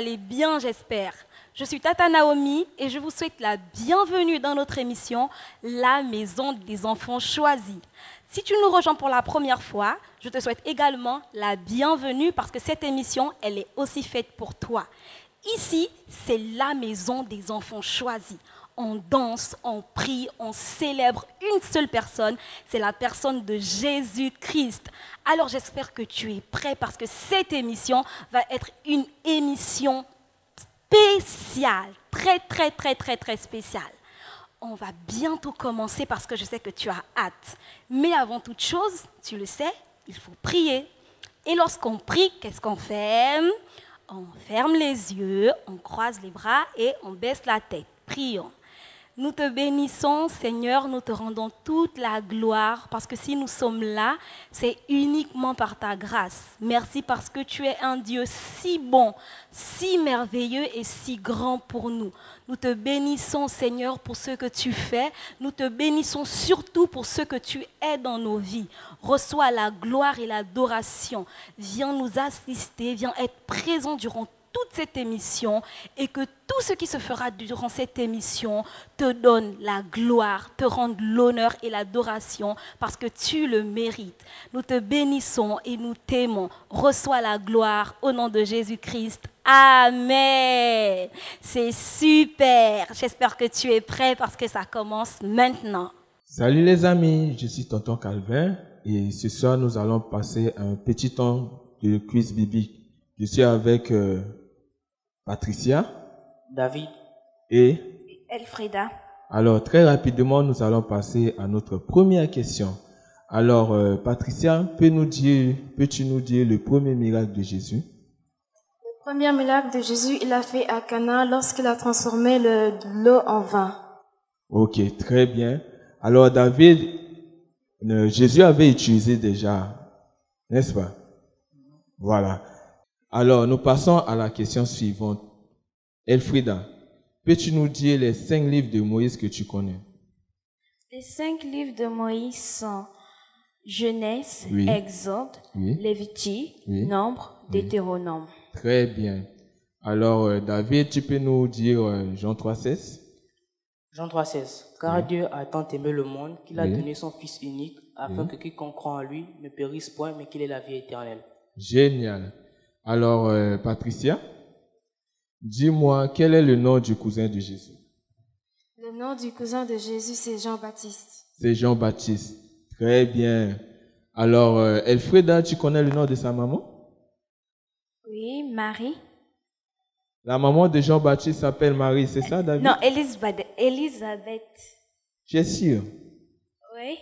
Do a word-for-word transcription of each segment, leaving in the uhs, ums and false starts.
allez bien, j'espère. Je suis Tata Naomi et je vous souhaite la bienvenue dans notre émission La Maison des Enfants Choisis. Si tu nous rejoins pour la première fois, je te souhaite également la bienvenue parce que cette émission, elle est aussi faite pour toi. Ici, c'est la Maison des Enfants Choisis. On danse, on prie, on célèbre une seule personne, c'est la personne de Jésus-Christ. Alors j'espère que tu es prêt parce que cette émission va être une émission spéciale, très très très très très spéciale. On va bientôt commencer parce que je sais que tu as hâte. Mais avant toute chose, tu le sais, il faut prier. Et lorsqu'on prie, qu'est-ce qu'on fait? On ferme les yeux, on croise les bras et on baisse la tête. Prions. Nous te bénissons, Seigneur, nous te rendons toute la gloire parce que si nous sommes là, c'est uniquement par ta grâce. Merci parce que tu es un Dieu si bon, si merveilleux et si grand pour nous. Nous te bénissons, Seigneur, pour ce que tu fais. Nous te bénissons surtout pour ce que tu es dans nos vies. Reçois la gloire et l'adoration. Viens nous assister, viens être présent durant toute cette émission et que tout ce qui se fera durant cette émission te donne la gloire, te rende l'honneur et l'adoration parce que tu le mérites. Nous te bénissons et nous t'aimons. Reçois la gloire au nom de Jésus-Christ. Amen. C'est super. J'espère que tu es prêt parce que ça commence maintenant. Salut les amis, je suis Tonton Calvin et ce soir nous allons passer un petit temps de quiz biblique. Je suis avec euh, Patricia, David et Elfrida. Alors, très rapidement, nous allons passer à notre première question. Alors, euh, Patricia, peux nous dire, peux-tu nous dire le premier miracle de Jésus? Le premier miracle de Jésus, il a fait à Cana lorsqu'il a transformé le, l'eau en vin. Ok, très bien. Alors, David, euh, Jésus avait utilisé déjà, n'est-ce pas? Voilà. Alors, nous passons à la question suivante. Elfrida, peux-tu nous dire les cinq livres de Moïse que tu connais? Les cinq livres de Moïse sont Genèse, Oui. Exode, Oui. Lévitique, Oui. Nombre, Oui. Deutéronome. Très bien. Alors, euh, David, tu peux nous dire euh, Jean trois seize? Jean trois seize. Car Oui. Dieu a tant aimé le monde qu'il a Oui. donné son Fils unique afin Oui. que quiconque croit en lui ne périsse point mais qu'il ait la vie éternelle. Génial. Alors, euh, Patricia, dis-moi, quel est le nom du cousin de Jésus? Le nom du cousin de Jésus, c'est Jean-Baptiste. C'est Jean-Baptiste. Très bien. Alors, euh, Elfrida, tu connais le nom de sa maman? Oui, Marie. La maman de Jean-Baptiste s'appelle Marie, c'est ça, David? Non, Elisabeth. Elisabeth. Tu es sûr? Oui.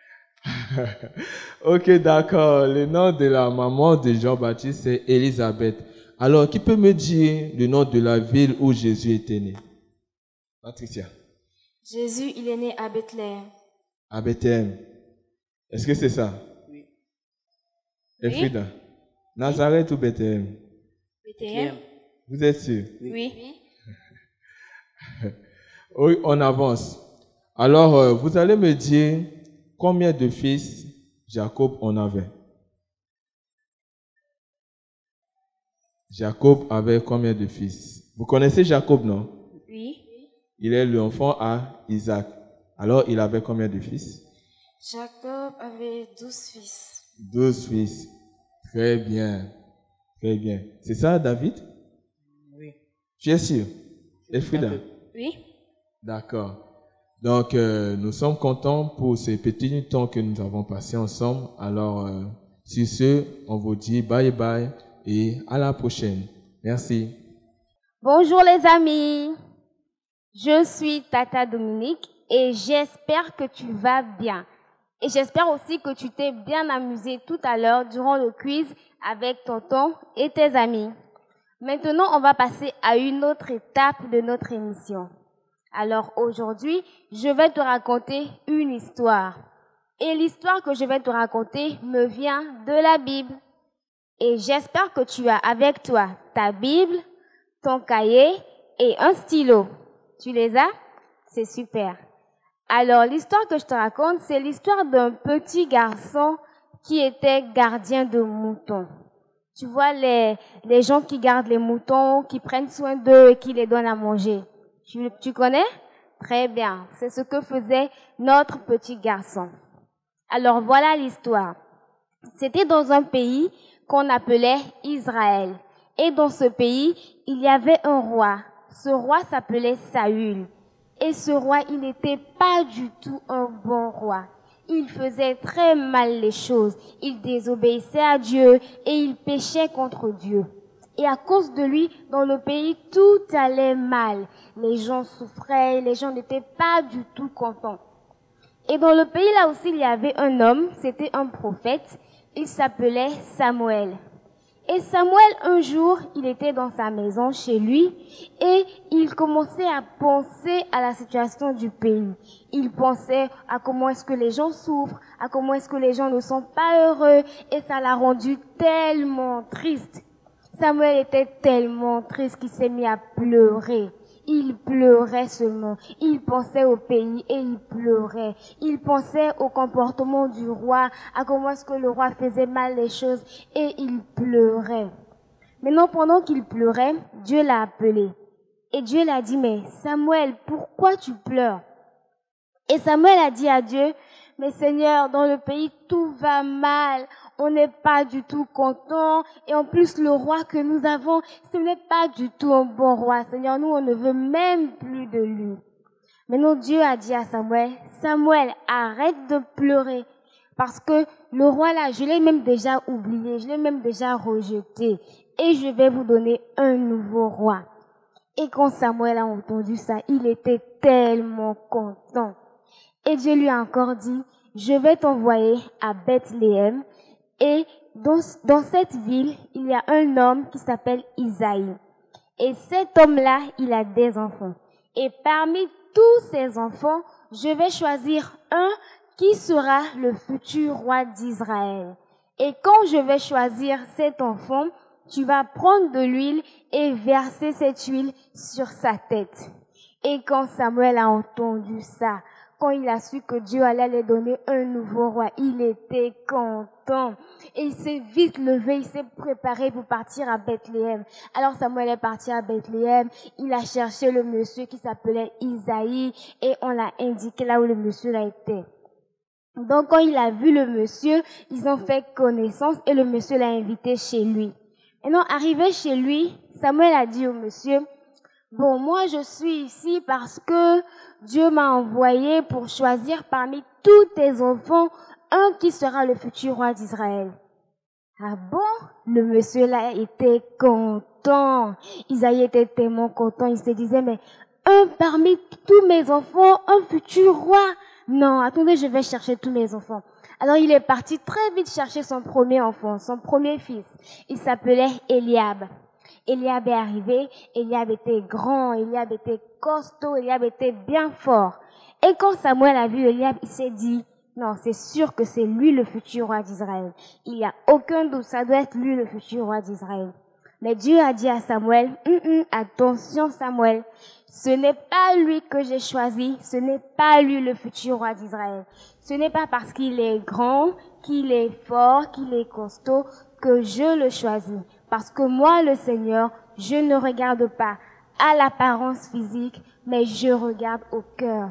Ok, d'accord. Le nom de la maman de Jean-Baptiste, c'est Elisabeth. Alors, qui peut me dire le nom de la ville où Jésus était né? Patricia. Jésus, il est né à Bethléem. À Bethléem. Est-ce que c'est ça? Oui. Elfrida. Oui. Nazareth ou Bethléem? Bethléem. Vous êtes sûr? Oui. Oui, on avance. Alors, euh, vous allez me dire combien de fils Jacob en avait? Jacob avait combien de fils? Vous connaissez Jacob, non? Oui. Il est l'enfant à Isaac. Alors, il avait combien de fils? Jacob avait douze fils. Douze fils. Très bien. Très bien. C'est ça, David? Oui. Tu es sûr? Elfrida? Oui. D'accord. Donc, euh, nous sommes contents pour ces petits temps que nous avons passés ensemble. Alors, euh, sur ce, on vous dit bye bye et à la prochaine. Merci. Bonjour les amis. Je suis Tata Dominique et j'espère que tu vas bien. Et j'espère aussi que tu t'es bien amusé tout à l'heure durant le quiz avec tonton et tes amis. Maintenant, on va passer à une autre étape de notre émission. Alors aujourd'hui, je vais te raconter une histoire. Et l'histoire que je vais te raconter me vient de la Bible. Et j'espère que tu as avec toi ta Bible, ton cahier et un stylo. Tu les as? C'est super. Alors l'histoire que je te raconte, c'est l'histoire d'un petit garçon qui était gardien de moutons. Tu vois les, les gens qui gardent les moutons, qui prennent soin d'eux et qui les donnent à manger. Tu, tu connais? Très bien. C'est ce que faisait notre petit garçon. Alors voilà l'histoire. C'était dans un pays qu'on appelait Israël. Et dans ce pays, il y avait un roi. Ce roi s'appelait Saül. Et ce roi, il n'était pas du tout un bon roi. Il faisait très mal les choses. Il désobéissait à Dieu et il péchait contre Dieu. Et à cause de lui, dans le pays, tout allait mal. Les gens souffraient, les gens n'étaient pas du tout contents. Et dans le pays, là aussi, il y avait un homme, c'était un prophète. Il s'appelait Samuel. Et Samuel, un jour, il était dans sa maison chez lui et il commençait à penser à la situation du pays. Il pensait à comment est-ce que les gens souffrent, à comment est-ce que les gens ne sont pas heureux et ça l'a rendu tellement triste. Samuel était tellement triste qu'il s'est mis à pleurer. Il pleurait seulement. Il pensait au pays et il pleurait. Il pensait au comportement du roi, à comment est-ce que le roi faisait mal les choses et il pleurait. Maintenant, pendant qu'il pleurait, Dieu l'a appelé. Et Dieu l'a dit, mais Samuel, pourquoi tu pleures? Et Samuel a dit à Dieu, mais Seigneur, dans le pays, tout va mal. On n'est pas du tout content. Et en plus, le roi que nous avons, ce n'est pas du tout un bon roi. Seigneur, nous, on ne veut même plus de lui. Maintenant, Dieu a dit à Samuel, Samuel, arrête de pleurer. Parce que le roi là, je l'ai même déjà oublié, je l'ai même déjà rejeté. Et je vais vous donner un nouveau roi. Et quand Samuel a entendu ça, il était tellement content. Et Dieu lui a encore dit, je vais t'envoyer à Bethléem. Et dans, dans cette ville, il y a un homme qui s'appelle Isaïe. Et cet homme-là, il a des enfants. Et parmi tous ces enfants, je vais choisir un qui sera le futur roi d'Israël. Et quand je vais choisir cet enfant, tu vas prendre de l'huile et verser cette huile sur sa tête. Et quand Samuel a entendu ça, quand il a su que Dieu allait lui donner un nouveau roi, il était content. Et il s'est vite levé, il s'est préparé pour partir à Bethléem. Alors Samuel est parti à Bethléem, il a cherché le monsieur qui s'appelait Isaïe et on l'a indiqué là où le monsieur là était. Donc quand il a vu le monsieur, ils ont fait connaissance et le monsieur l'a invité chez lui. Et non, arrivé chez lui, Samuel a dit au monsieur, bon, moi je suis ici parce que Dieu m'a envoyé pour choisir parmi tous tes enfants un qui sera le futur roi d'Israël. Ah bon? Le monsieur là était content. Isaïe était tellement content. Il se disait, mais un parmi tous mes enfants, un futur roi? Non, attendez, je vais chercher tous mes enfants. Alors il est parti très vite chercher son premier enfant, son premier fils. Il s'appelait Eliab. Eliab est arrivé, Eliab était grand, Eliab était costaud, Eliab était bien fort. Et quand Samuel a vu Eliab, il s'est dit, non, c'est sûr que c'est lui le futur roi d'Israël. Il n'y a aucun doute, ça doit être lui le futur roi d'Israël. Mais Dieu a dit à Samuel, hum, hum, attention Samuel, ce n'est pas lui que j'ai choisi, ce n'est pas lui le futur roi d'Israël. Ce n'est pas parce qu'il est grand, qu'il est fort, qu'il est costaud que je le choisis. Parce que moi, le Seigneur, je ne regarde pas à l'apparence physique, mais je regarde au cœur.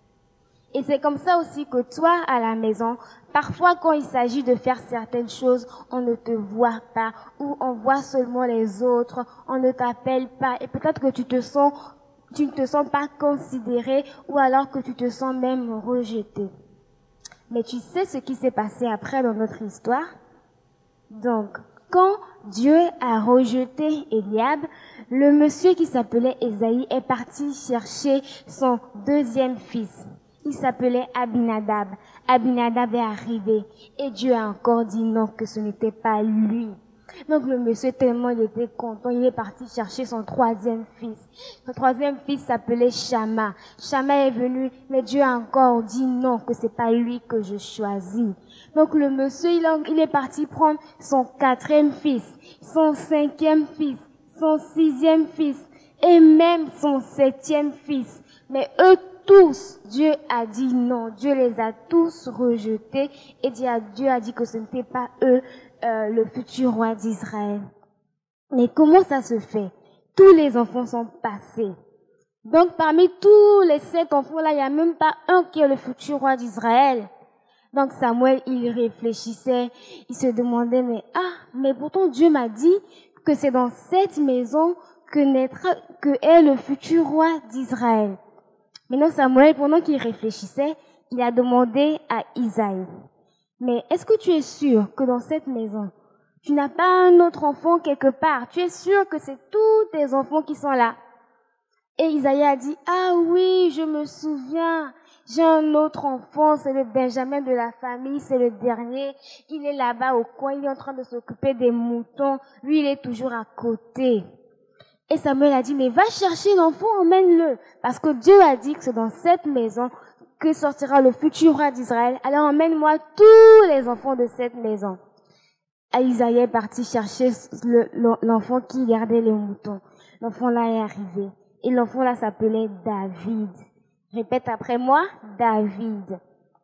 Et c'est comme ça aussi que toi, à la maison, parfois quand il s'agit de faire certaines choses, on ne te voit pas, ou on voit seulement les autres, on ne t'appelle pas, et peut-être que tu te sens, tu ne te sens pas considéré, ou alors que tu te sens même rejeté. Mais tu sais ce qui s'est passé après dans notre histoire? Donc, quand Dieu a rejeté Eliab, le monsieur qui s'appelait Isaïe est parti chercher son deuxième fils. Il s'appelait Abinadab. Abinadab est arrivé et Dieu a encore dit non, que ce n'était pas lui. Donc le monsieur, tellement il était content, il est parti chercher son troisième fils. Son troisième fils s'appelait Shama. Shama est venu, mais Dieu a encore dit non, que c'est pas lui que je choisis. Donc le monsieur, il, a, il est parti prendre son quatrième fils, son cinquième fils, son sixième fils et même son septième fils. Mais eux tous, Dieu a dit non. Dieu les a tous rejetés et Dieu a dit que ce n'était pas eux euh, le futur roi d'Israël. Mais comment ça se fait? Tous les enfants sont passés. Donc parmi tous les sept enfants-là, il n'y a même pas un qui est le futur roi d'Israël. Donc Samuel, il réfléchissait, il se demandait, mais ah, mais pourtant Dieu m'a dit que c'est dans cette maison que naîtra, que est le futur roi d'Israël. Maintenant Samuel, pendant qu'il réfléchissait, il a demandé à Isaïe, mais est-ce que tu es sûr que dans cette maison, tu n'as pas un autre enfant quelque part? Tu es sûr que c'est tous tes enfants qui sont là? Et Isaïe a dit, ah oui, je me souviens, j'ai un autre enfant, c'est le Benjamin de la famille, c'est le dernier. Il est là-bas au coin, il est en train de s'occuper des moutons. Lui, il est toujours à côté. Et Samuel a dit, mais va chercher l'enfant, emmène-le. Parce que Dieu a dit que c'est dans cette maison que sortira le futur roi d'Israël. Alors emmène-moi tous les enfants de cette maison. Et Isaïe est parti chercher l'enfant qui gardait les moutons. L'enfant là est arrivé. Et l'enfant là s'appelait David. Répète après moi, David.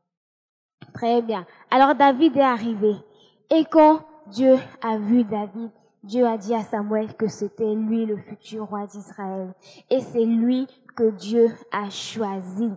Très bien. Alors David est arrivé. Et quand Dieu a vu David, Dieu a dit à Samuel que c'était lui le futur roi d'Israël. Et c'est lui que Dieu a choisi.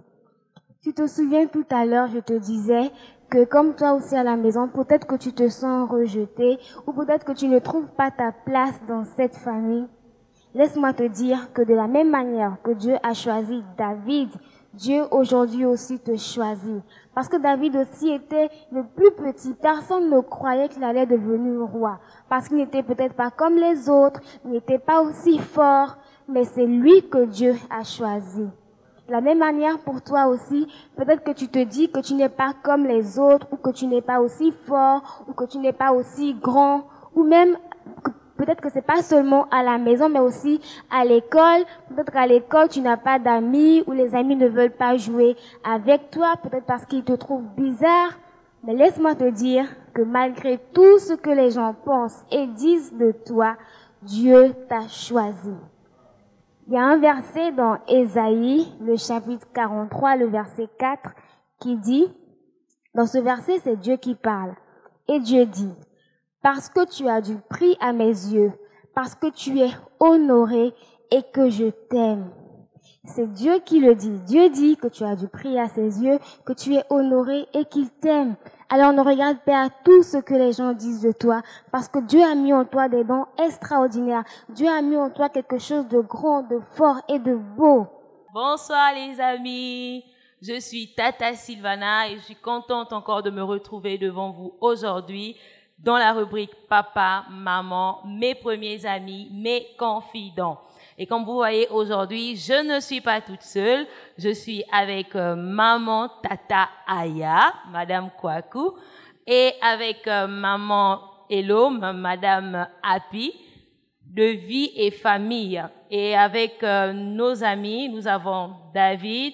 Tu te souviens tout à l'heure, je te disais que comme toi aussi à la maison, peut-être que tu te sens rejeté ou peut-être que tu ne trouves pas ta place dans cette famille. Laisse-moi te dire que de la même manière que Dieu a choisi David, Dieu aujourd'hui aussi te choisit. Parce que David aussi était le plus petit. Personne ne croyait qu'il allait devenir roi. Parce qu'il n'était peut-être pas comme les autres, il n'était pas aussi fort, mais c'est lui que Dieu a choisi. De la même manière pour toi aussi, peut-être que tu te dis que tu n'es pas comme les autres, ou que tu n'es pas aussi fort, ou que tu n'es pas aussi grand, ou même peut-être que c'est pas seulement à la maison, mais aussi à l'école. Peut-être qu'à l'école, tu n'as pas d'amis ou les amis ne veulent pas jouer avec toi, peut-être parce qu'ils te trouvent bizarre. Mais laisse-moi te dire que malgré tout ce que les gens pensent et disent de toi, Dieu t'a choisi. Il y a un verset dans Ésaïe, le chapitre quarante-trois, le verset quatre, qui dit, dans ce verset, c'est Dieu qui parle. Et Dieu dit, parce que tu as du prix à mes yeux, parce que tu es honoré et que je t'aime. C'est Dieu qui le dit. Dieu dit que tu as du prix à ses yeux, que tu es honoré et qu'il t'aime. Alors ne regarde pas tout ce que les gens disent de toi, parce que Dieu a mis en toi des dons extraordinaires. Dieu a mis en toi quelque chose de grand, de fort et de beau. Bonsoir les amis, je suis Tata Sylvana et je suis contente encore de me retrouver devant vous aujourd'hui dans la rubrique Papa, Maman, mes premiers amis, mes confidents. Et comme vous voyez aujourd'hui, je ne suis pas toute seule. Je suis avec euh, maman Tata Aya, Madame Kwaku, et avec euh, maman Hello, Madame Happy, de vie et famille. Et avec euh, nos amis, nous avons David,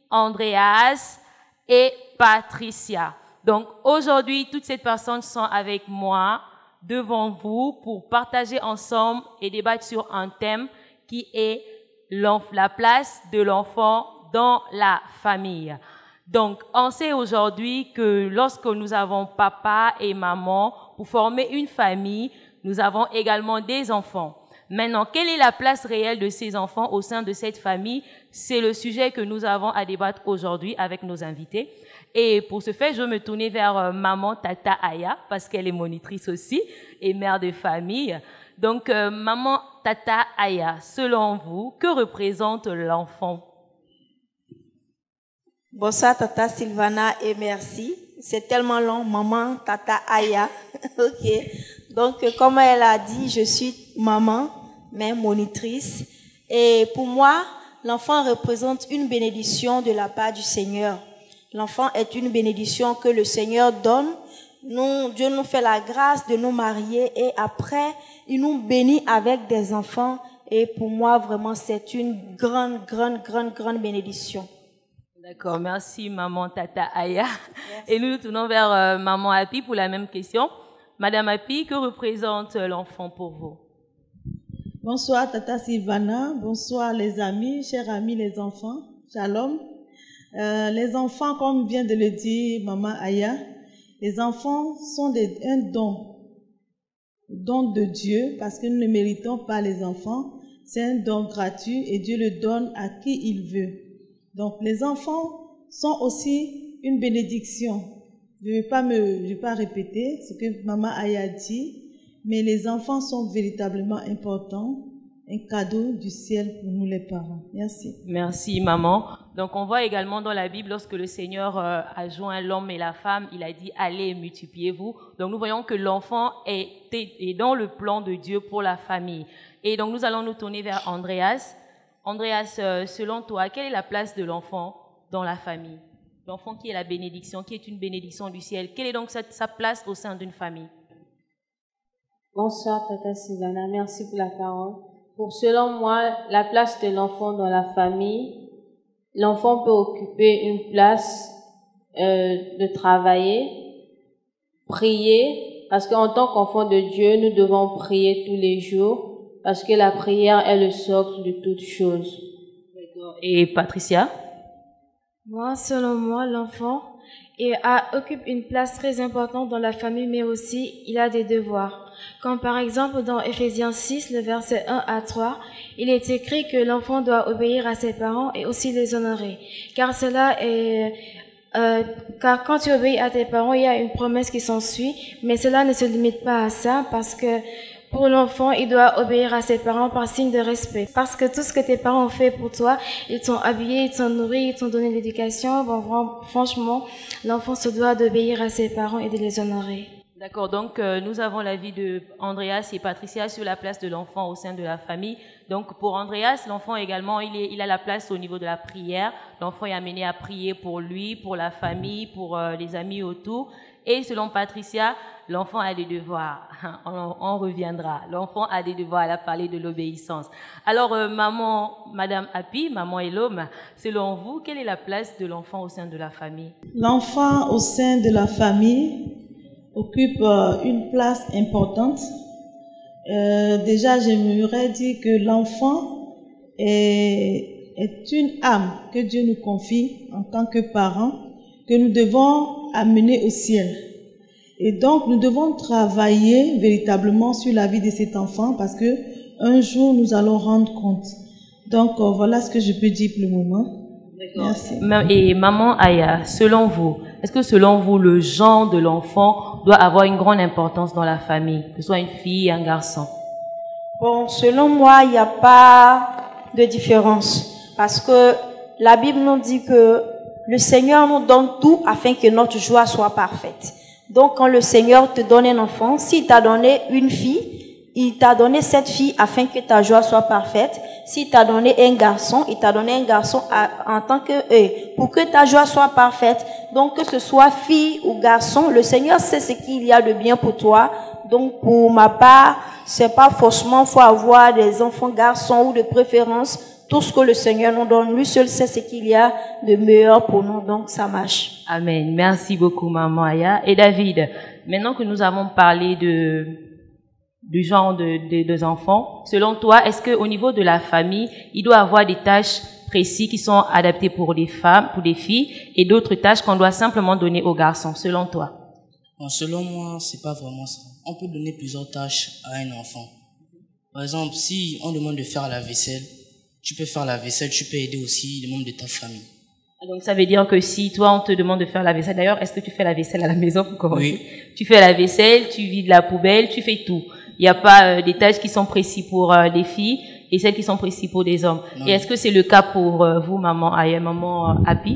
Andreas et Patricia. Donc aujourd'hui, toutes ces personnes sont avec moi devant vous pour partager ensemble et débattre sur un thème qui est la place de l'enfant dans la famille. Donc, on sait aujourd'hui que lorsque nous avons papa et maman, pour former une famille, nous avons également des enfants. Maintenant, quelle est la place réelle de ces enfants au sein de cette famille? C'est le sujet que nous avons à débattre aujourd'hui avec nos invités. Et pour ce faire, je vais me tourner vers euh, maman Tata Aya, parce qu'elle est monitrice aussi et mère de famille. Donc, euh, maman Tata Aya, selon vous, que représente l'enfant? Bonsoir Tata Sylvana et merci. C'est tellement long, maman Tata Aya. Ok. Donc, comme elle a dit, je suis maman, mais monitrice. Et pour moi, l'enfant représente une bénédiction de la part du Seigneur. L'enfant est une bénédiction que le Seigneur donne. Nous, Dieu nous fait la grâce de nous marier et après, il nous bénit avec des enfants. Et pour moi, vraiment, c'est une grande, grande, grande, grande bénédiction. D'accord, merci maman Tata Aya. Merci. Et nous nous tournons vers euh, maman Happy pour la même question. Madame Happy, que représente l'enfant pour vous? Bonsoir Tata Sylvana, bonsoir les amis, chers amis les enfants, shalom. Euh, les enfants, comme vient de le dire maman Aya, les enfants sont des, un don don de Dieu parce que nous ne méritons pas les enfants. C'est un don gratuit et Dieu le donne à qui il veut. Donc les enfants sont aussi une bénédiction. Je ne vais pas me, je vais pas répéter ce que Maman Aya dit, mais les enfants sont véritablement importants, un cadeau du ciel pour nous les parents. Merci. Merci maman. Donc on voit également dans la Bible, lorsque le Seigneur euh, a joint l'homme et la femme, il a dit allez et multipliez-vous. Donc nous voyons que l'enfant est, est dans le plan de Dieu pour la famille. Et donc nous allons nous tourner vers Andreas. Andreas, euh, selon toi, quelle est la place de l'enfant dans la famille? L'enfant qui est la bénédiction, qui est une bénédiction du ciel. Quelle est donc sa, sa place au sein d'une famille? Bonsoir Tata Sylvana, merci pour la parole. Pour selon moi, la place de l'enfant dans la famille, l'enfant peut occuper une place euh, de travailler, prier, parce qu'en tant qu'enfant de Dieu, nous devons prier tous les jours, parce que la prière est le socle de toutes choses. Et Patricia? Moi, selon moi, l'enfant et a, occupe une place très importante dans la famille, mais aussi il a des devoirs. Comme par exemple dans Éphésiens six, le verset un à trois, il est écrit que l'enfant doit obéir à ses parents et aussi les honorer. Car cela est, euh, car quand tu obéis à tes parents, il y a une promesse qui s'ensuit, mais cela ne se limite pas à ça parce que pour l'enfant, il doit obéir à ses parents par signe de respect. Parce que tout ce que tes parents ont fait pour toi, ils t'ont habillé, ils t'ont nourri, ils t'ont donné l'éducation. Bon, franchement, l'enfant se doit d'obéir à ses parents et de les honorer. D'accord, donc euh, nous avons l'avis de Andreas et Patricia sur la place de l'enfant au sein de la famille. Donc pour Andreas, l'enfant également, il, est, il a la place au niveau de la prière. L'enfant est amené à prier pour lui, pour la famille, pour euh, les amis autour. Et selon Patricia, l'enfant a des devoirs. On, on reviendra. L'enfant a des devoirs. Elle a parlé de l'obéissance. Alors, euh, maman, Madame Happy, maman Elom, selon vous, quelle est la place de l'enfant au sein de la famille? L'enfant au sein de la famille occupe euh, une place importante. Euh, déjà, j'aimerais dire que l'enfant est, est une âme que Dieu nous confie en tant que parents, que nous devons amener au ciel. Et donc, nous devons travailler véritablement sur la vie de cet enfant parce que un jour, nous allons rendre compte. Donc, euh, voilà ce que je peux dire pour le moment. Merci. Et maman Aya, selon vous, est-ce que selon vous, le genre de l'enfant doit avoir une grande importance dans la famille, que ce soit une fille, un garçon? Bon, selon moi, il n'y a pas de différence parce que la Bible nous dit que le Seigneur nous donne tout afin que notre joie soit parfaite. Donc, quand le Seigneur te donne un enfant, s'il t'a donné une fille, il t'a donné cette fille afin que ta joie soit parfaite. S'il t'a donné un garçon, il t'a donné un garçon à, en tant que euh, pour que ta joie soit parfaite. Donc, que ce soit fille ou garçon, le Seigneur sait ce qu'il y a de bien pour toi. Donc, pour ma part, c'est pas forcément faut avoir des enfants garçons ou de préférence. Tout ce que le Seigneur nous donne, lui seul sait ce qu'il y a de meilleur pour nous. Donc, ça marche. Amen. Merci beaucoup, maman Aya. Et David, maintenant que nous avons parlé de du genre de, de, des enfants, selon toi, est-ce qu'au niveau de la famille, il doit avoir des tâches précises qui sont adaptées pour les femmes, pour les filles, et d'autres tâches qu'on doit simplement donner aux garçons, selon toi? Bon, selon moi, c'est pas vraiment ça. On peut donner plusieurs tâches à un enfant. Par exemple, si on demande de faire la vaisselle, tu peux faire la vaisselle, tu peux aider aussi les membres de ta famille. Donc ça veut dire que si toi on te demande de faire la vaisselle, d'ailleurs, est-ce que tu fais la vaisselle à la maison pour commencer? Oui. Tu fais la vaisselle, tu vides la poubelle, tu fais tout. Il n'y a pas euh, des tâches qui sont précises pour euh, les filles et celles qui sont précises pour des hommes. Non. Et est-ce que c'est le cas pour euh, vous, maman Aya, maman euh, Happy?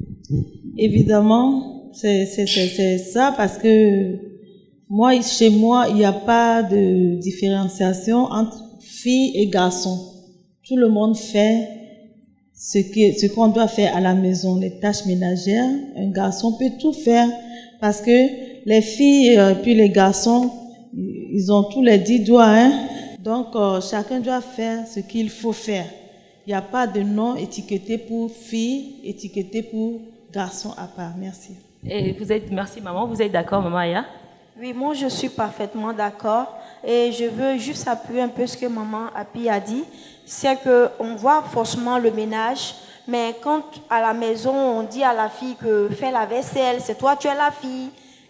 Évidemment, c'est c'est c'est c'est ça parce que moi chez moi il n'y a pas de différenciation entre filles et garçons. Tout le monde fait ce que ce qu'on doit faire à la maison, les tâches ménagères. Un garçon peut tout faire parce que les filles et puis les garçons, ils ont tous les dix doigts, hein. Donc euh, chacun doit faire ce qu'il faut faire. Il n'y a pas de nom étiqueté pour filles, étiqueté pour garçons à part. Merci. Et vous êtes, merci maman, vous êtes d'accord, maman Aya? Oui, moi je suis parfaitement d'accord et je veux juste appuyer un peu ce que maman Happy a dit. C'est qu'on voit forcément le ménage, mais quand à la maison on dit à la fille que fais la vaisselle, c'est toi tu es la fille,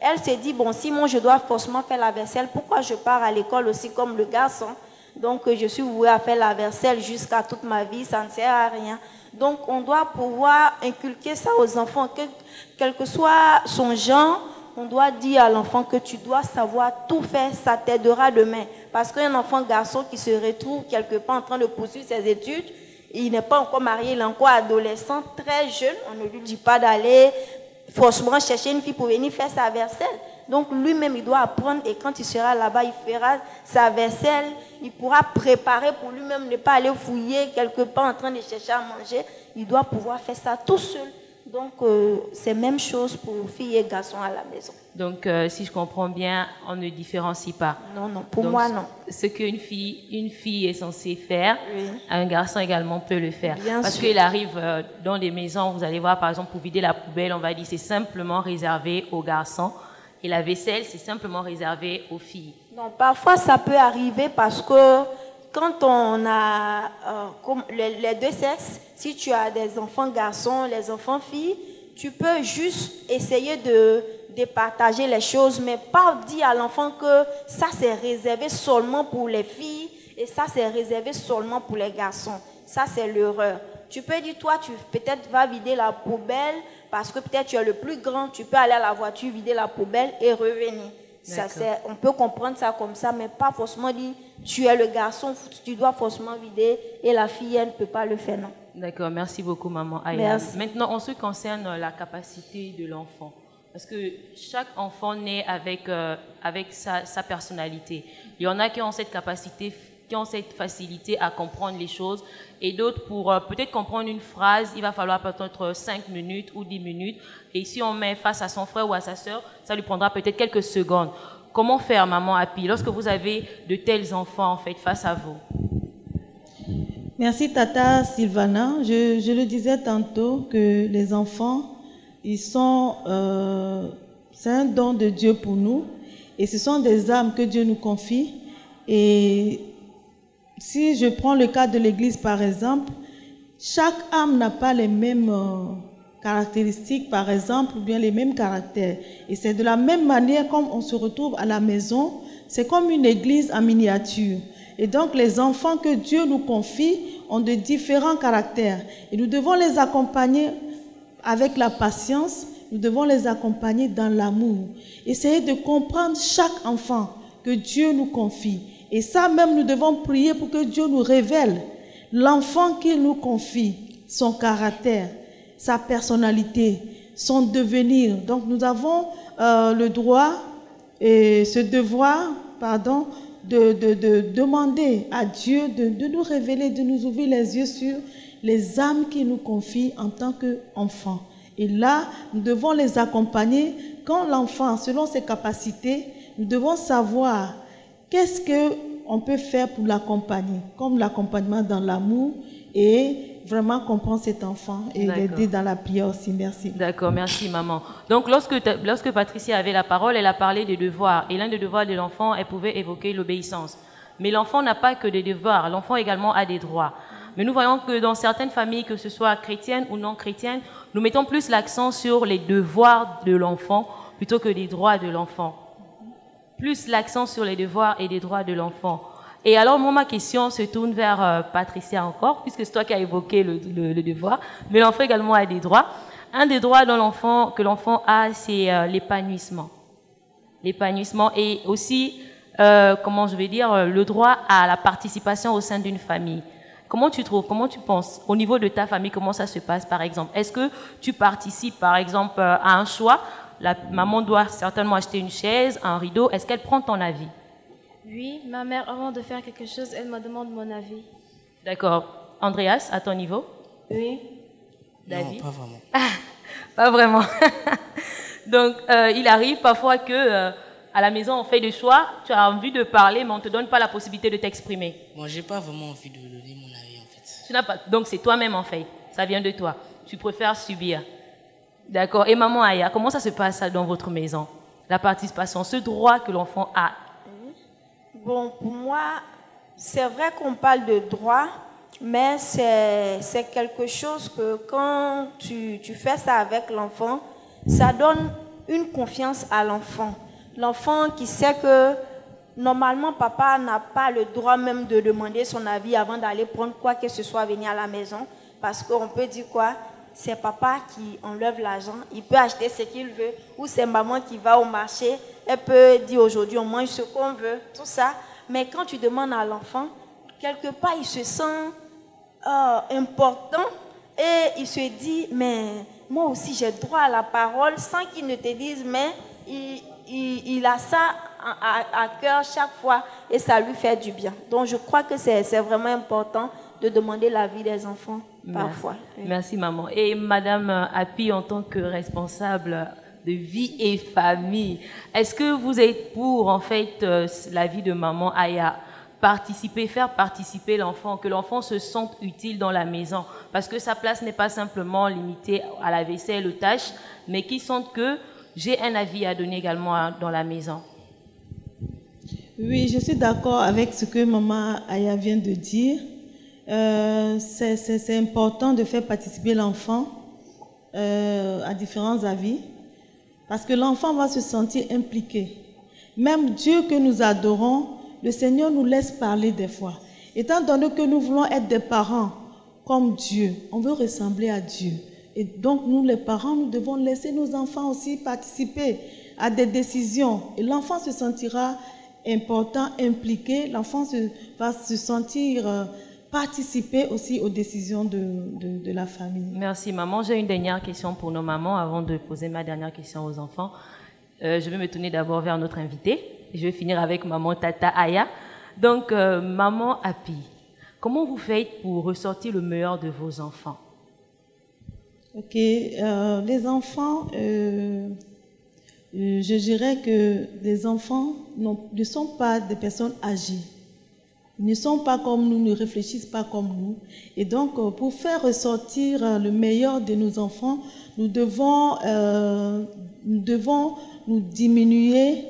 Elle se dit, bon, si moi je dois forcément faire la vaisselle, pourquoi je pars à l'école aussi comme le garçon? Donc je suis vouée à faire la vaisselle jusqu'à toute ma vie, ça ne sert à rien. Donc on doit pouvoir inculquer ça aux enfants, que, quel que soit son genre, on doit dire à l'enfant que tu dois savoir tout faire, ça t'aidera demain. Parce qu'un enfant garçon qui se retrouve quelque part en train de poursuivre ses études, il n'est pas encore marié, il est encore adolescent, très jeune, on ne lui dit pas d'aller forcément chercher une fille pour venir faire sa vaisselle. Donc lui-même, il doit apprendre et quand il sera là-bas, il fera sa vaisselle, il pourra préparer pour lui-même, ne pas aller fouiller quelque part en train de chercher à manger. Il doit pouvoir faire ça tout seul. Donc euh, c'est la même chose pour filles et garçons à la maison. Donc euh, si je comprends bien, on ne différencie pas. Non, non, pour Donc, moi non. Ce qu'une fille, une fille est censée faire, oui. un garçon également peut le faire. Bien Parce sûr. qu'il arrive euh, dans des maisons, vous allez voir par exemple pour vider la poubelle, on va dire c'est simplement réservé aux garçons. Et la vaisselle, c'est simplement réservé aux filles. Non, parfois ça peut arriver parce que quand on a euh, comme les, les deux sexes, si tu as des enfants garçons, les enfants filles, tu peux juste essayer de, de partager les choses, mais pas dire à l'enfant que ça c'est réservé seulement pour les filles et ça c'est réservé seulement pour les garçons. Ça c'est l'erreur. Tu peux dire, toi, tu peut-être vas vider la poubelle parce que peut-être tu es le plus grand, tu peux aller à la voiture, vider la poubelle et revenir. Ça, on peut comprendre ça comme ça, mais pas forcément dire, tu es le garçon, tu dois forcément vider et la fille, elle ne peut pas le faire, non. D'accord, merci beaucoup, maman Aya. Merci. Maintenant, en ce qui concerne la capacité de l'enfant, parce que chaque enfant naît avec, euh, avec sa, sa personnalité. Il y en a qui ont cette capacité, qui ont cette facilité à comprendre les choses, et d'autres, pour euh, peut-être comprendre une phrase, il va falloir peut-être cinq minutes ou dix minutes, et si on met face à son frère ou à sa sœur, ça lui prendra peut-être quelques secondes. Comment faire, maman Happy, lorsque vous avez de tels enfants en fait face à vous? Merci Tata Sylvana. Je, je le disais tantôt que les enfants, ils sont, euh, c'est un don de Dieu pour nous, et ce sont des âmes que Dieu nous confie. Et si je prends le cas de l'Église par exemple, chaque âme n'a pas les mêmes euh, caractéristiques, par exemple, ou bien les mêmes caractères. Et c'est de la même manière comme on se retrouve à la maison, c'est comme une église en miniature. Et donc les enfants que Dieu nous confie ont de différents caractères. Et nous devons les accompagner avec la patience, nous devons les accompagner dans l'amour. Essayer de comprendre chaque enfant que Dieu nous confie. Et ça même, nous devons prier pour que Dieu nous révèle l'enfant qu'il nous confie, son caractère, sa personnalité, son devenir. Donc nous avons euh, le droit et ce devoir, pardon, de, de, de demander à Dieu de, de nous révéler, de nous ouvrir les yeux sur les âmes qu'il nous confie en tant qu'enfants. Et là, nous devons les accompagner. Quand l'enfant, selon ses capacités, nous devons savoir qu'est-ce qu'on peut faire pour l'accompagner, comme l'accompagnement dans l'amour et vraiment comprendre cet enfant et l'aider dans la prière aussi. Merci. D'accord, merci maman. Donc lorsque, lorsque Patricia avait la parole, elle a parlé des devoirs. Et l'un des devoirs de l'enfant, elle pouvait évoquer l'obéissance. Mais l'enfant n'a pas que des devoirs, l'enfant également a des droits. Mais nous voyons que dans certaines familles, que ce soit chrétiennes ou non chrétiennes, nous mettons plus l'accent sur les devoirs de l'enfant plutôt que les droits de l'enfant. Plus l'accent sur les devoirs et les droits de l'enfant. Et alors, moi, ma question se tourne vers euh, Patricia encore, puisque c'est toi qui as évoqué le, le, le devoir, mais l'enfant également a des droits. Un des droits dont l'enfant, que l'enfant a, c'est euh, l'épanouissement. L'épanouissement et aussi, euh, comment je vais dire, le droit à la participation au sein d'une famille. Comment tu trouves, comment tu penses, au niveau de ta famille, comment ça se passe, par exemple? Est-ce que tu participes, par exemple, à un choix? La maman doit certainement acheter une chaise, un rideau. Est-ce qu'elle prend ton avis? Oui, ma mère, avant de faire quelque chose, elle me demande mon avis. D'accord. Andreas, à ton niveau? Oui. David? Non, pas vraiment. Ah, pas vraiment. Donc, euh, il arrive parfois que euh, à la maison, on fait des choix, tu as envie de parler, mais on ne te donne pas la possibilité de t'exprimer. Moi, j'ai pas vraiment envie de donner mon avis, en fait. Tu n'as pas. Donc, c'est toi-même, en fait. Ça vient de toi. Tu préfères subir. D'accord. Et maman Aya, comment ça se passe dans votre maison? La participation, ce droit que l'enfant a. Bon, pour moi, c'est vrai qu'on parle de droit, mais c'est quelque chose que quand tu, tu fais ça avec l'enfant, ça donne une confiance à l'enfant. L'enfant qui sait que normalement, papa n'a pas le droit même de demander son avis avant d'aller prendre quoi que ce soit venir à la maison. Parce qu'on peut dire quoi? C'est papa qui enlève l'argent, il peut acheter ce qu'il veut. Ou c'est maman qui va au marché, elle peut dire aujourd'hui on mange ce qu'on veut, tout ça. Mais quand tu demandes à l'enfant, quelque part il se sent euh, important et il se dit, mais moi aussi j'ai droit à la parole sans qu'il ne te dise, mais il, il, il a ça à, à cœur chaque fois et ça lui fait du bien. Donc je crois que c'est vraiment important de demander l'avis des enfants parfois. Merci. Merci maman. Et Madame Happy, en tant que responsable de vie et famille, est-ce que vous êtes pour en fait euh, l'avis de maman Aya, participer, faire participer l'enfant, que l'enfant se sente utile dans la maison, parce que sa place n'est pas simplement limitée à la vaisselle, aux tâches, mais qu'il sente que j'ai un avis à donner également à, dans la maison. Oui, je suis d'accord avec ce que maman Aya vient de dire. Euh, c'est important de faire participer l'enfant euh, à différents avis, parce que l'enfant va se sentir impliqué. Même Dieu que nous adorons, le Seigneur nous laisse parler des fois. Étant donné que nous voulons être des parents comme Dieu, on veut ressembler à Dieu. Et donc nous les parents, nous devons laisser nos enfants aussi participer à des décisions. Et l'enfant se sentira important, impliqué. L'enfant va se sentir... Euh, participer aussi aux décisions de, de, de la famille. Merci maman. J'ai une dernière question pour nos mamans avant de poser ma dernière question aux enfants. Euh, je vais me tourner d'abord vers notre invité. Je vais finir avec maman Tata Aya. Donc, euh, maman Happy, comment vous faites pour ressortir le meilleur de vos enfants? Ok, euh, les enfants, euh, je dirais que les enfants ne sont pas des personnes âgées. Ils ne sont pas comme nous, ne réfléchissent pas comme nous. Et donc, pour faire ressortir le meilleur de nos enfants, nous devons, euh, nous devons nous diminuer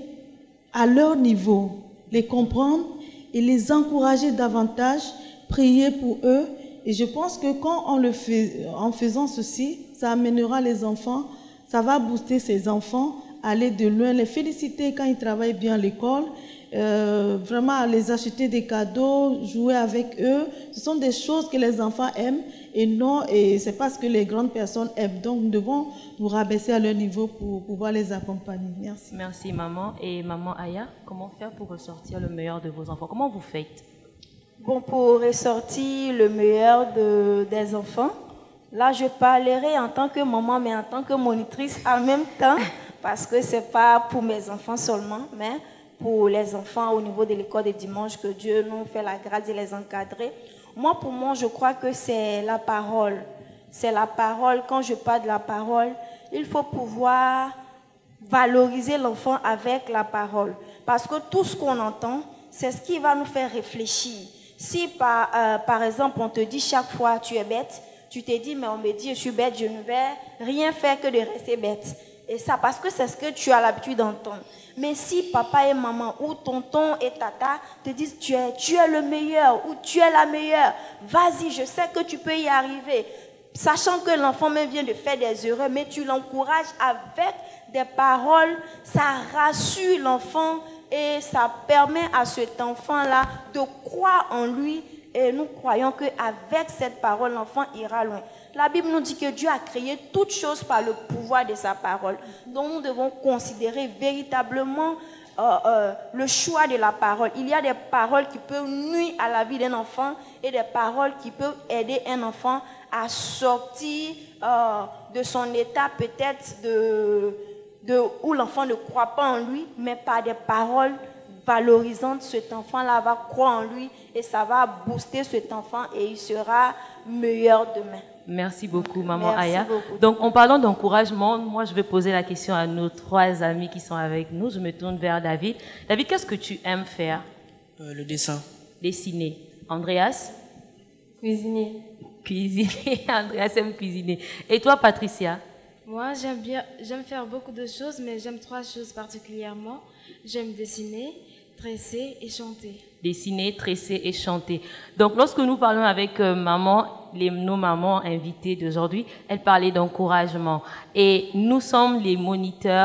à leur niveau, les comprendre et les encourager davantage, prier pour eux. Et je pense que quand on le fait, en faisant ceci, ça amènera les enfants, ça va booster ces enfants, aller de loin, les féliciter quand ils travaillent bien à l'école. Euh, vraiment les acheter des cadeaux, jouer avec eux, ce sont des choses que les enfants aiment et non, et c'est pas ce que les grandes personnes aiment. Donc nous devons nous rabaisser à leur niveau pour pouvoir les accompagner. Merci. Merci maman. Et maman Aya, comment faire pour ressortir le meilleur de vos enfants? Comment vous faites? Bon, pour ressortir le meilleur de, des enfants, là je parlerai en tant que maman mais en tant que monitrice en même temps parce que c'est pas pour mes enfants seulement, mais pour les enfants au niveau de l'école de dimanche, que Dieu nous fait la grâce de les encadrer. Moi, pour moi, je crois que c'est la parole. C'est la parole. Quand je parle de la parole, il faut pouvoir valoriser l'enfant avec la parole. Parce que tout ce qu'on entend, c'est ce qui va nous faire réfléchir. Si, par, euh, par exemple, on te dit chaque fois tu es bête, tu te dis, mais on me dit je suis bête, je ne vais rien faire que de rester bête. Et ça, parce que c'est ce que tu as l'habitude d'entendre. Mais si papa et maman ou tonton et tata te disent tu es, tu es le meilleur ou tu es la meilleure, vas-y, je sais que tu peux y arriver. Sachant que l'enfant même vient de faire des erreurs, mais tu l'encourages avec des paroles, ça rassure l'enfant et ça permet à cet enfant-là de croire en lui. Et nous croyons qu'avec cette parole, l'enfant ira loin. La Bible nous dit que Dieu a créé toutes choses par le pouvoir de sa parole. Donc nous devons considérer véritablement euh, euh, le choix de la parole. Il y a des paroles qui peuvent nuire à la vie d'un enfant et des paroles qui peuvent aider un enfant à sortir euh, de son état peut-être de, de, où l'enfant ne croit pas en lui, mais par des paroles valorisantes, cet enfant-là va croire en lui et ça va booster cet enfant et il sera meilleur demain. Merci beaucoup, maman Merci Aya. beaucoup. Donc, en parlant d'encouragement, moi, je vais poser la question à nos trois amis qui sont avec nous. Je me tourne vers David. David, qu'est-ce que tu aimes faire? euh, Le dessin. Dessiner. Andreas? Cuisiner. Cuisiner. Andreas aime cuisiner. Et toi, Patricia? Moi, j'aime bien, j'aime faire beaucoup de choses, mais j'aime trois choses particulièrement. J'aime dessiner, tresser et chanter. Dessiner, tresser et chanter. Donc, lorsque nous parlons avec euh, maman, les, nos mamans invitées d'aujourd'hui, elles parlaient d'encouragement. Et nous sommes les moniteurs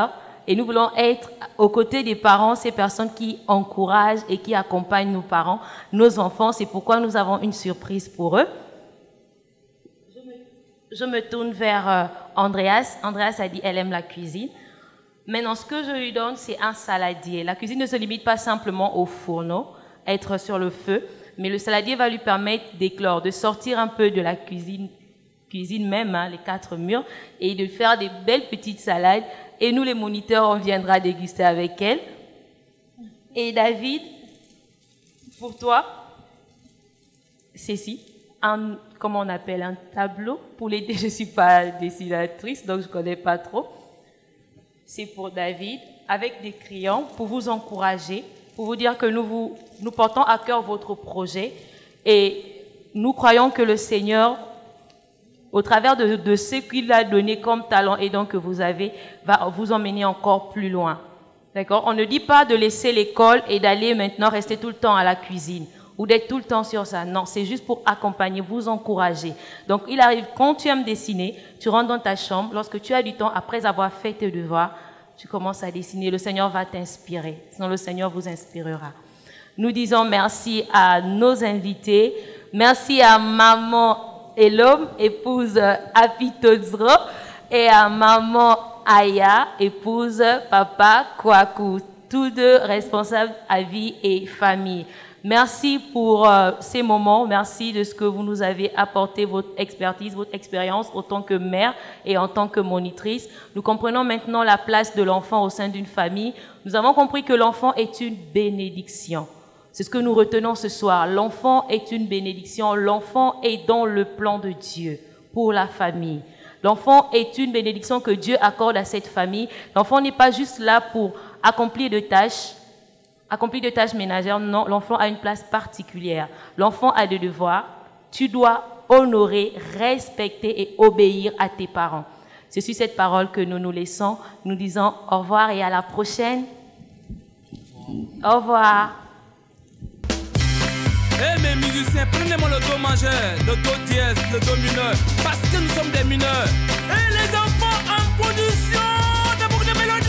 Et nous voulons être aux côtés des parents, ces personnes qui encouragent et qui accompagnent nos parents, nos enfants. C'est pourquoi nous avons une surprise pour eux. Je me, je me tourne vers euh, Andreas. Andreas a dit qu'elle aime la cuisine. Maintenant, ce que je lui donne, c'est un saladier. La cuisine ne se limite pas simplement au fourneau, être sur le feu, mais le saladier va lui permettre d'éclore, de sortir un peu de la cuisine, cuisine même, hein, les quatre murs, et de faire des belles petites salades. Et nous, les moniteurs, on viendra déguster avec elle. Et David, pour toi, c'est ici, un, comment on appelle, un tableau pour l'aider. Je ne suis pas dessinatrice, donc je ne connais pas trop. C'est pour David, avec des crayons, pour vous encourager, pour vous dire que nous, vous, nous portons à cœur votre projet et nous croyons que le Seigneur, au travers de, de ce qu'il a donné comme talent et donc que vous avez, va vous emmener encore plus loin. D'accord? On ne dit pas de laisser l'école et d'aller maintenant rester tout le temps à la cuisine ou d'être tout le temps sur ça. Non, c'est juste pour accompagner, vous encourager. Donc, il arrive, quand tu aimes dessiner, tu rentres dans ta chambre, lorsque tu as du temps, après avoir fait tes devoirs, tu commences à dessiner. Le Seigneur va t'inspirer. Sinon, le Seigneur vous inspirera. Nous disons merci à nos invités. Merci à maman Elom, épouse Apitozro, et à maman Aya, épouse papa Kwaku, tous deux responsables à vie et famille. Merci pour euh, ces moments, merci de ce que vous nous avez apporté, votre expertise, votre expérience en tant que mère et en tant que monitrice. Nous comprenons maintenant la place de l'enfant au sein d'une famille. Nous avons compris que l'enfant est une bénédiction. C'est ce que nous retenons ce soir. L'enfant est une bénédiction. L'enfant est dans le plan de Dieu pour la famille. L'enfant est une bénédiction que Dieu accorde à cette famille. L'enfant n'est pas juste là pour accomplir des tâches, accomplir des tâches ménagères. Non, l'enfant a une place particulière. L'enfant a des devoirs. Tu dois honorer, respecter et obéir à tes parents. C'est sur cette parole que nous nous laissons. Nous disons au revoir et à la prochaine. Au revoir. Eh mes musiciens, prenez-moi le do majeur, le do dièse, le do mineur, parce que nous sommes des mineurs. Et les enfants en position de boucle de mélodie.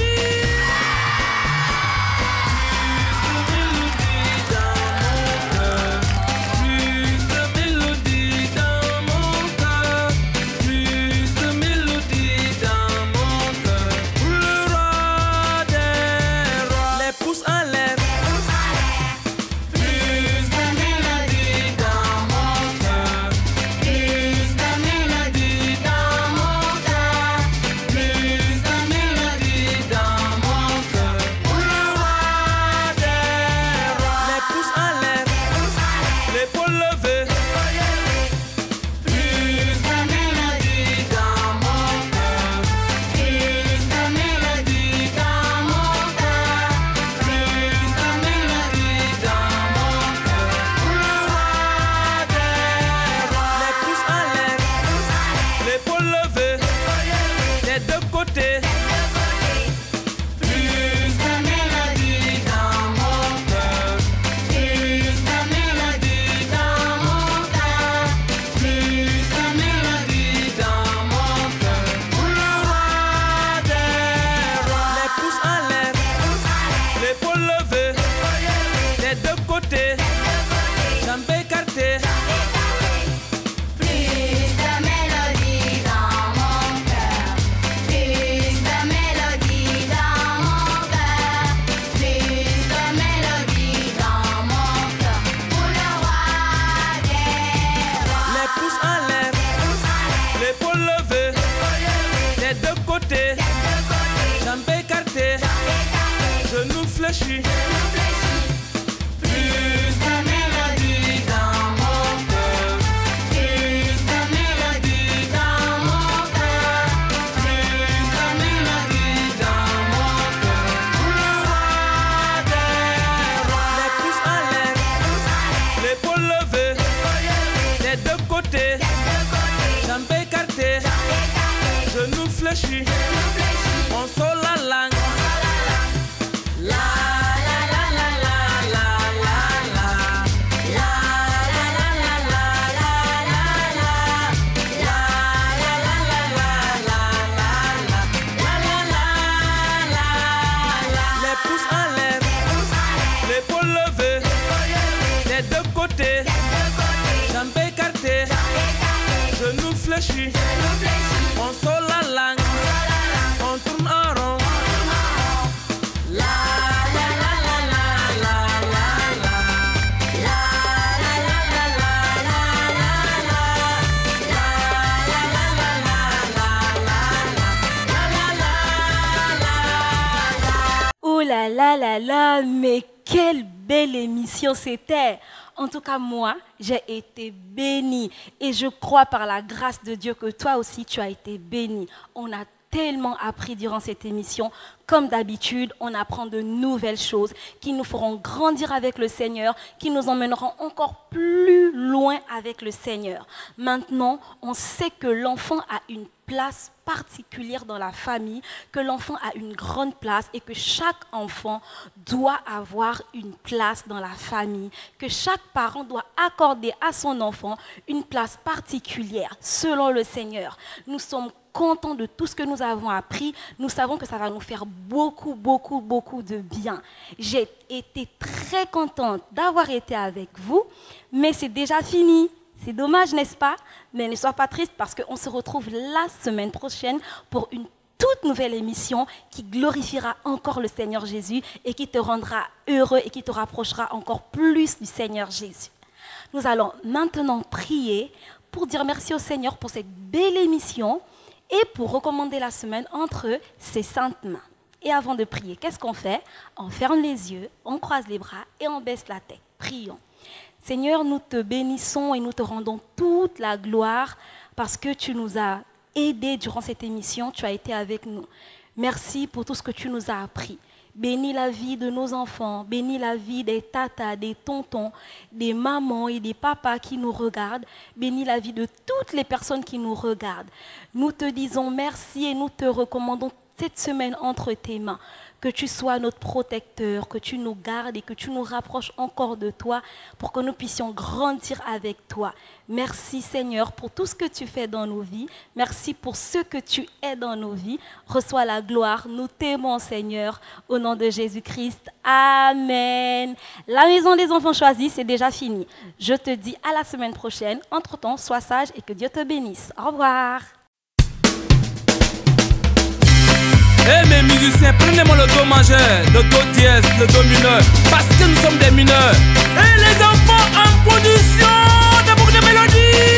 On sort la langue. La la la la la la la la. La la la la la la la la la la la la la la. Genou fléchi, on sort la langue, on tourne en rond. La la la la la la la la. La la la la la la la la. La la la la la la la la. Oh là là là là, mais quelle belle émission c'était! En tout cas, moi, j'ai été bénie. Et je crois par la grâce de Dieu que toi aussi, tu as été bénie. On a tellement appris durant cette émission. Comme d'habitude, on apprend de nouvelles choses qui nous feront grandir avec le Seigneur, qui nous emmèneront encore plus loin avec le Seigneur. Maintenant, on sait que l'enfant a une place particulière dans la famille, que l'enfant a une grande place et que chaque enfant doit avoir une place dans la famille, que chaque parent doit accorder à son enfant une place particulière selon le Seigneur. Nous sommes contents de tout ce que nous avons appris. Nous savons que ça va nous faire beaucoup, beaucoup, beaucoup de bien. J'ai été très contente d'avoir été avec vous, mais c'est déjà fini. C'est dommage, n'est-ce pas? Mais ne sois pas triste parce qu'on se retrouve la semaine prochaine pour une toute nouvelle émission qui glorifiera encore le Seigneur Jésus et qui te rendra heureux et qui te rapprochera encore plus du Seigneur Jésus. Nous allons maintenant prier pour dire merci au Seigneur pour cette belle émission et pour recommander la semaine entre ses saintes mains. Et avant de prier, qu'est-ce qu'on fait? On ferme les yeux, on croise les bras et on baisse la tête. Prions. Seigneur, nous te bénissons et nous te rendons toute la gloire parce que tu nous as aidés durant cette émission, tu as été avec nous. Merci pour tout ce que tu nous as appris. Bénis la vie de nos enfants, bénis la vie des tatas, des tontons, des mamans et des papas qui nous regardent. Bénis la vie de toutes les personnes qui nous regardent. Nous te disons merci et nous te recommandons cette semaine entre tes mains. Que tu sois notre protecteur, que tu nous gardes et que tu nous rapproches encore de toi pour que nous puissions grandir avec toi. Merci Seigneur pour tout ce que tu fais dans nos vies. Merci pour ce que tu es dans nos vies. Reçois la gloire. Nous t'aimons Seigneur. Au nom de Jésus-Christ. Amen. La maison des enfants choisis, c'est déjà fini. Je te dis à la semaine prochaine. Entre-temps, sois sage et que Dieu te bénisse. Au revoir. Eh mes musiciens, prenez-moi le do majeur, le do dièse, le do mineur, parce que nous sommes des mineurs. Et les enfants en position de boucle de mélodie.